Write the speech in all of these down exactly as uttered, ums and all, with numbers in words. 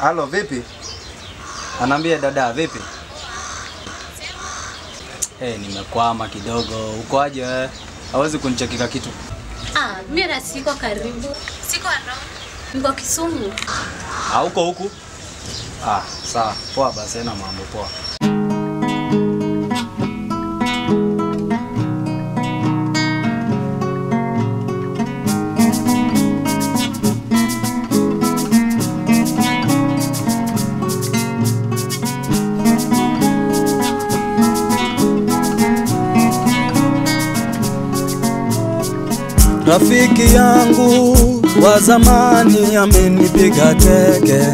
Halo, vipi? Anambia dada, vipi? Eh, hey, nimekwama kidogo. Uko aje wewe? Hawezi kunichekika kitu. Ah, mimi na siko karibu. Siko around. Niko Kisumu. Ah, uko huku? Ah, sawa. Poa basi, na mambo poa. Rafiki yangu wa zamani amenipiga teke.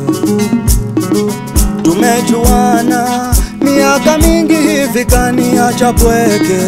Tumejuana miaka mingi hivi kaniacha pweke.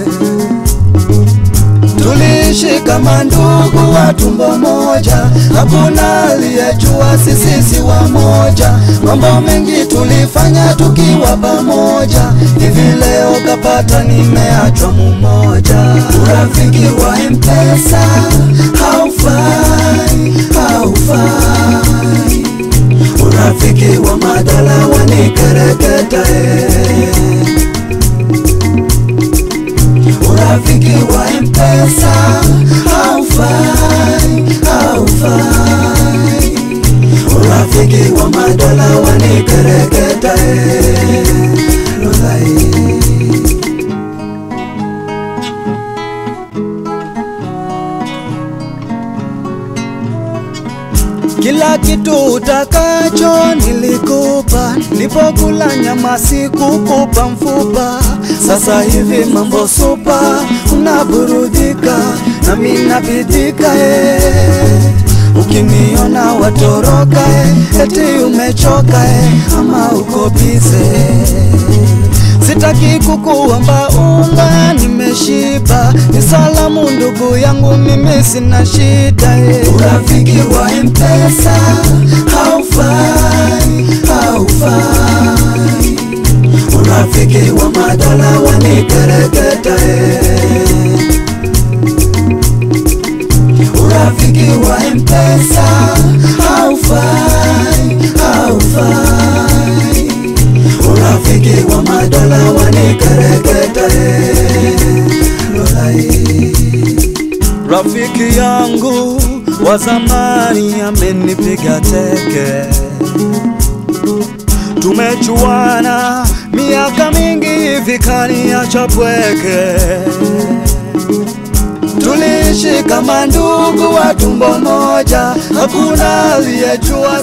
Tuliishi kama ndugu wa tumbo moja, hakuna aliyejua sisi si wamoja. Mambo mengi tulifanya tukiwa pamoja, hivi leo kapata nimeachwa mmoja. Urafiki wa M-Pesa haufai, haufai. Urafiki wa madala wanikereketa eh. Urafiki wa M-Pesa haufai, haufai. Urafiki wa madola wanikereketa eh. Lolai. Kila kitu utakacho nilikupa, nilipokula nyama sikukupa mfupa. Sasa hivi mambo supa, unaburudika na mimi napidika eh. Ukiniona watoroka eh, eti umechoka eh, ama uko bize. Sitaki kukuomba unga, nimeshiba. Ni salamu ndugu yangu, mimi sina shida eh. Urafiki wa M-Pesa haufai, haufai. Urafiki wa madola wanikereketa eh. Urafiki wa M-Pesa haufai, haufai. Urafiki wa madola wanikereketa eh. Lolai. Rafiki yangu wa zamani amenipiga teke. Tumejuana miaka mingi hivi kaniacha pweke. Tuliishi kama ndugu wa tumbo moja, hakuna aliyejua